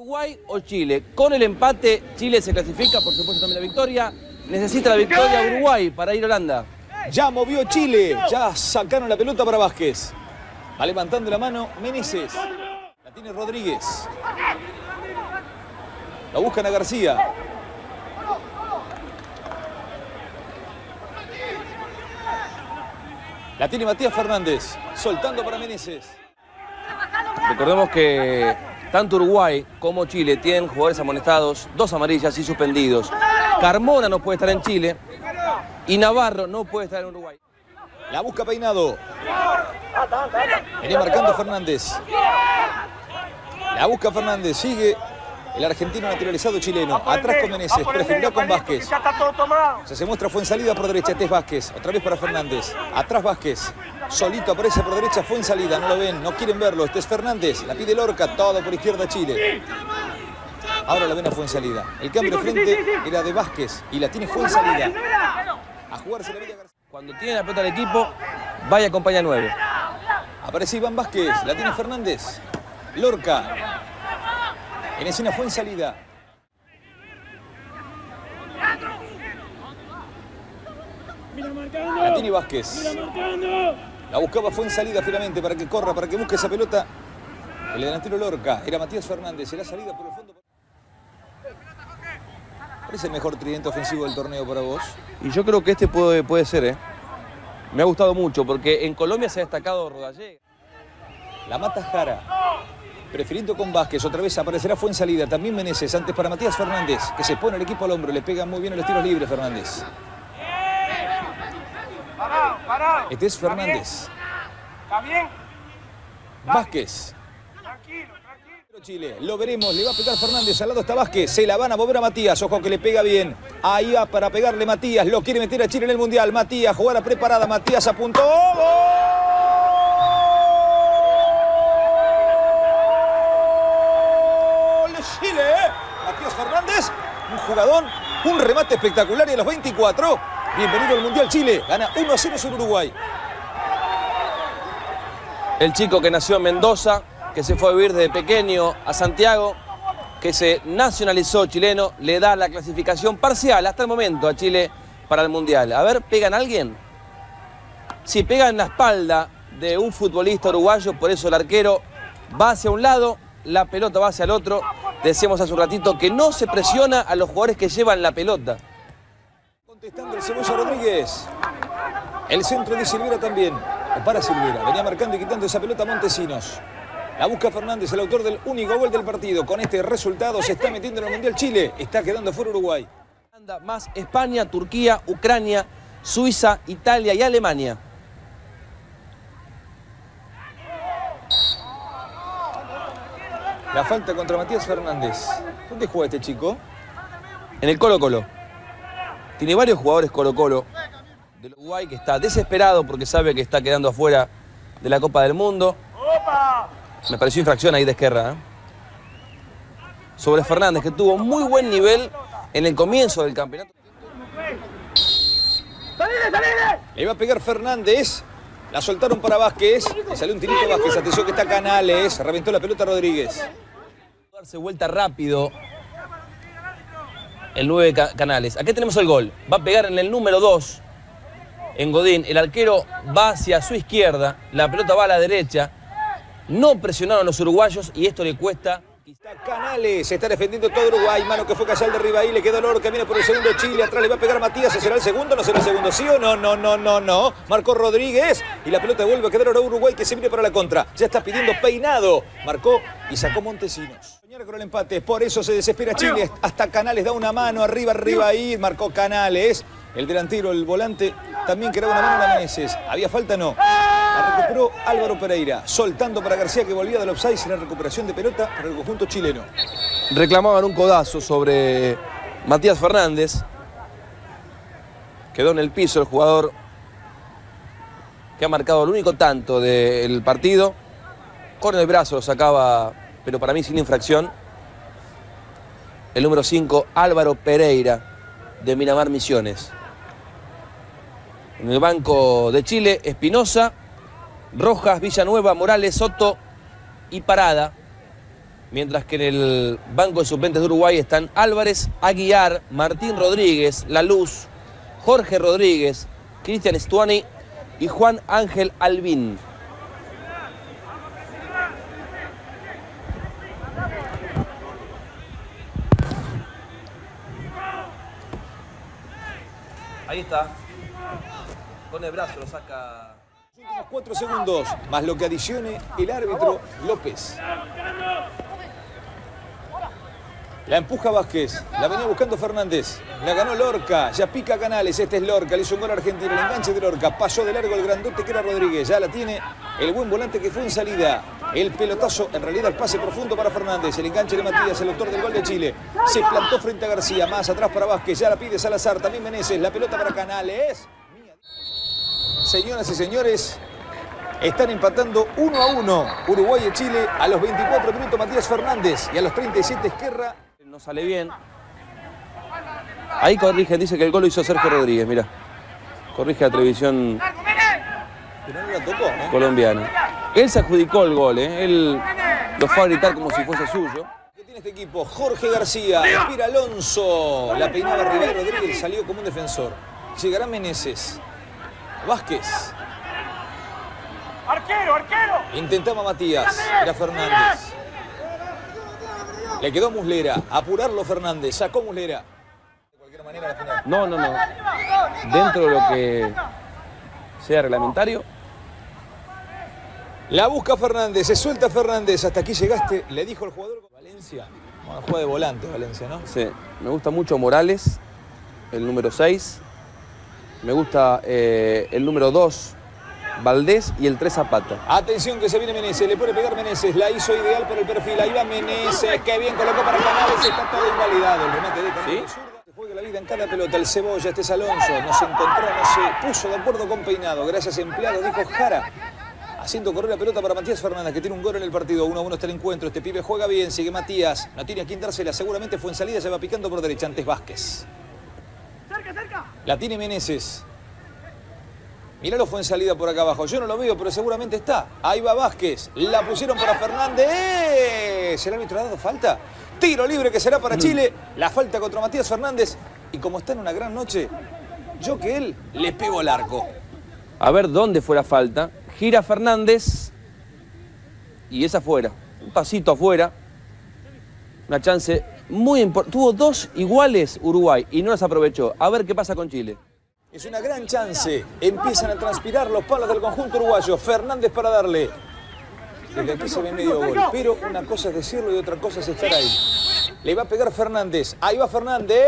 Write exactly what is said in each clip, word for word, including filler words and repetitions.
¿Uruguay o Chile? Con el empate, Chile se clasifica, por supuesto también la victoria. Necesita la victoria Uruguay para ir a Holanda. Ya movió Chile, ya sacaron la pelota para Vázquez. Va levantando la mano Meneses. La tiene Rodríguez. La buscan a García. La tiene Matías Fernández, soltando para Meneses. Recordemos que tanto Uruguay como Chile tienen jugadores amonestados, dos amarillas y suspendidos. Carmona no puede estar en Chile y Navarro no puede estar en Uruguay. La busca Peinado. Venía marcando Fernández. La busca Fernández, sigue el argentino naturalizado chileno. Atrás con Meneses, preferirá con Vázquez. Se, se muestra Fuensalida por derecha, este es Vázquez. Otra vez para Fernández. Atrás Vázquez. Solito aparece por derecha Fuensalida, no lo ven, no quieren verlo. Este es Fernández, la pide Lorca, todo por izquierda Chile. Ahora la ven a Fuensalida. El cambio de frente era de Vázquez y la tiene Fuensalida. A jugarse la media García. Cuando tiene la pelota el equipo, vaya acompaña nueve. Aparece Iván Vázquez, la tiene Fernández. Lorca. En escena Fuensalida. La tiene Vázquez. La buscaba Fuensalida finalmente para que corra, para que busque esa pelota. El delantero Lorca. Era Matías Fernández. Será salida por el fondo. ¿Cuál es el mejor tridente ofensivo del torneo para vos? Y yo creo que este puede, puede ser, ¿eh? Me ha gustado mucho porque en Colombia se ha destacado Rodallega. La mata Jara. Prefiriendo con Vázquez, otra vez aparecerá Fuensalida, también Meneses, antes para Matías Fernández, que se pone el equipo al hombro, le pega muy bien a los tiros libres Fernández. Este es Fernández. Vázquez. Chile, lo veremos, le va a pegar Fernández, al lado está Vázquez, se la van a mover a Matías, ojo que le pega bien. Ahí va para pegarle Matías, lo quiere meter a Chile en el Mundial, Matías, jugada preparada, Matías apuntó. ¡Gol! Chile, ¿eh? Matías Fernández, un jugadón, un remate espectacular y a los veinticuatro, bienvenido al Mundial Chile, gana uno a cero sobre Uruguay. El chico que nació en Mendoza, que se fue a vivir desde pequeño a Santiago, que se nacionalizó chileno, le da la clasificación parcial hasta el momento a Chile para el Mundial. A ver, ¿pegan a alguien? Si pegan la espalda de un futbolista uruguayo, por eso el arquero va hacia un lado, la pelota va hacia el otro. Decíamos hace un ratito que no se presiona a los jugadores que llevan la pelota. Contestando el Cebolla Rodríguez. El centro de Silvera también. O para Silvera. Venía marcando y quitando esa pelota a Montesinos. La busca Fernández, el autor del único gol del partido. Con este resultado se está metiendo en el Mundial Chile. Está quedando fuera Uruguay. Más España, Turquía, Ucrania, Suiza, Italia y Alemania. La falta contra Matías Fernández. ¿Dónde juega este chico? En el Colo-Colo. Tiene varios jugadores Colo-Colo del Uruguay que está desesperado porque sabe que está quedando afuera de la Copa del Mundo. Me pareció infracción ahí de Esquerra, ¿eh? Sobre Fernández, que tuvo muy buen nivel en el comienzo del campeonato. Le va a pegar Fernández. La soltaron para Vázquez. Le salió un tirito Vázquez. Atención que está Canales. Reventó la pelota Rodríguez. Darse vuelta rápido el nueve Canales. Aquí tenemos el gol. Va a pegar en el número dos. En Godín. El arquero va hacia su izquierda. La pelota va a la derecha. No presionaron los uruguayos y esto le cuesta. Está Canales, se está defendiendo todo Uruguay, mano que fue Casal de arriba ahí, le quedó Lorca, viene por el segundo Chile, atrás le va a pegar Matías, ¿será el segundo? ¿No será el segundo? ¿Sí o no? No, no, no, no. Marcó Rodríguez y la pelota vuelve a quedar ahora Uruguay que se viene para la contra. Ya está pidiendo Peinado, marcó y sacó Montesinos. Soñar con el empate, por eso se desespera Chile, hasta Canales da una mano, arriba, arriba ahí, marcó Canales. El delantero, el volante, también que daba una mano a Meneses. ¿Había falta? No. La recuperó Álvaro Pereira, soltando para García que volvía del offside y la recuperación de pelota para el conjunto chileno. Reclamaban un codazo sobre Matías Fernández. Quedó en el piso el jugador que ha marcado el único tanto del partido. Con el brazo lo sacaba, pero para mí sin infracción, el número cinco, Álvaro Pereira, de Miramar Misiones. En el banco de Chile, Espinosa, Rojas, Villanueva, Morales, Soto y Parada. Mientras que en el banco de suplentes de Uruguay están Álvarez, Aguiar, Martín Rodríguez, La Luz, Jorge Rodríguez, Cristian Stuani y Juan Ángel Albín. Ahí está. Con el brazo lo saca. Los últimos cuatro segundos, más lo que adicione el árbitro López. La empuja Vázquez, la venía buscando Fernández, la ganó Lorca, ya pica Canales, este es Lorca, le hizo un gol argentino, el enganche de Lorca, pasó de largo el grandote que era Rodríguez, ya la tiene el buen volante que fue en salida, el pelotazo, en realidad el pase profundo para Fernández, el enganche de Matías, el autor del gol de Chile, se plantó frente a García, más atrás para Vázquez, ya la pide Salazar, también Meneses, la pelota para Canales. Señoras y señores, están empatando uno a uno Uruguay y Chile a los veinticuatro minutos Matías Fernández y a los treinta y siete Esquerra. No sale bien. Ahí corrigen, dice que el gol lo hizo Sergio Rodríguez, mira. Corrige la televisión Pero no la tocó, ¿eh? colombiana. Él se adjudicó el gol, ¿eh? Él lo fue a gritar como si fuese suyo. ¿Qué tiene este equipo? Jorge García, Espira Alonso, la peinaba Rivera Rodríguez, salió como un defensor. Llegará Meneses. Vázquez. ¡Arquero, arquero! Intentaba Matías, era Fernández. Le quedó Muslera, apurarlo Fernández, sacó Muslera. De cualquier manera la final. No, no, no. Dentro de lo que sea reglamentario. La busca Fernández, se suelta Fernández. Hasta aquí llegaste, le dijo el jugador. Valencia, bueno, juega de volante Valencia, ¿no? Sí, me gusta mucho Morales, el número seis. Me gusta eh, el número dos, Valdés, y el tres Zapata. Atención que se viene Meneses, le puede pegar Meneses, la hizo ideal por el perfil, ahí va Meneses, qué bien colocó para Canales, está todo invalidado, el remate de Canales. ¿Sí? Se juega la vida en cada pelota, el Cebolla, este es Alonso, no se encontró, no se puso de acuerdo con Peinado, gracias empleado, dijo Jara, haciendo correr la pelota para Matías Fernández, que tiene un gol en el partido, uno a uno está el encuentro, este pibe juega bien, sigue Matías, no tiene a quien dársela, seguramente fue en salida, se va picando por derecha, antes Vázquez. Cerca, cerca. La tiene Meneses. Miralo, fue en salida por acá abajo. Yo no lo veo, pero seguramente está. Ahí va Vázquez. La pusieron para Fernández. ¿El árbitro ha dado falta? Tiro libre que será para Chile. La falta contra Matías Fernández. Y como está en una gran noche, yo que él le pego al arco. A ver dónde fue la falta. Gira Fernández. Y es afuera. Un pasito afuera. Una chance muy importante. Tuvo dos iguales Uruguay y no las aprovechó. A ver qué pasa con Chile. Es una gran chance. Empiezan a transpirar los palos del conjunto uruguayo. Fernández para darle. Desde aquí se ve medio gol. Pero una cosa es decirlo y otra cosa es estar ahí. Le va a pegar Fernández. Ahí va Fernández.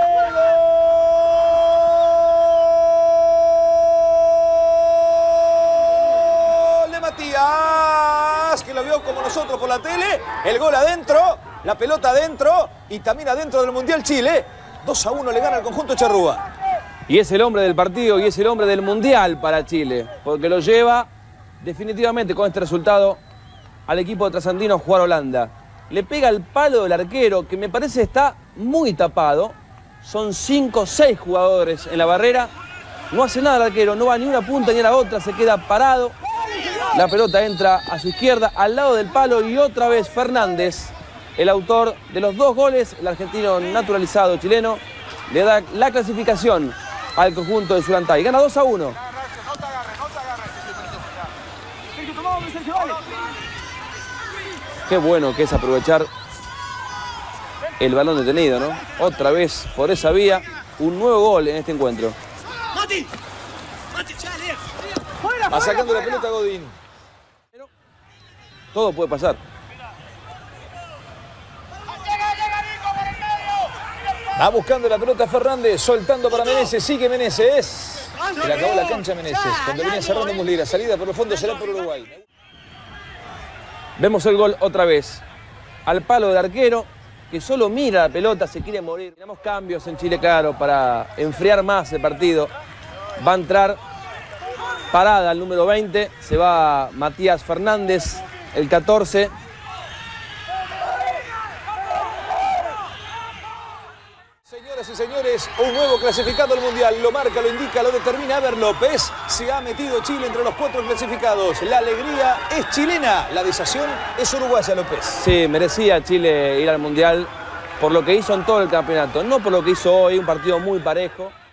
¡Gol de Matías! Que lo vio como nosotros por la tele. El gol adentro. La pelota adentro. Y también adentro del Mundial Chile. dos a uno le gana el conjunto Charrúa. Y es el hombre del partido y es el hombre del Mundial para Chile, porque lo lleva definitivamente con este resultado al equipo de trasandino a jugar a Holanda. Le pega el palo del arquero, que me parece está muy tapado. Son cinco o seis jugadores en la barrera. No hace nada el arquero, no va ni una punta ni a la otra, se queda parado. La pelota entra a su izquierda, al lado del palo, y otra vez Fernández, el autor de los dos goles, el argentino naturalizado chileno, le da la clasificación al conjunto de Zulantay. Gana dos a uno. Qué bueno que es aprovechar el balón detenido, ¿no? Otra vez por esa vía, un nuevo gol en este encuentro. Va sacando la pelota Godín. Todo puede pasar. Va buscando la pelota Fernández, soltando para Meneses, sigue Meneses. Se le acabó la cancha a Meneses, cuando venía cerrando Muslera. Salida por el fondo será por Uruguay. Vemos el gol otra vez. Al palo del arquero, que solo mira la pelota, se quiere morir. Tenemos cambios en Chile, claro, para enfriar más el partido. Va a entrar Parada, el número veinte. Se va Matías Fernández, el catorce. Señoras y señores, un nuevo clasificado al Mundial. Lo marca, lo indica, lo determina Ever López. Se ha metido Chile entre los cuatro clasificados. La alegría es chilena. La desación es uruguaya, López. Sí, merecía Chile ir al Mundial por lo que hizo en todo el campeonato. No por lo que hizo hoy, un partido muy parejo.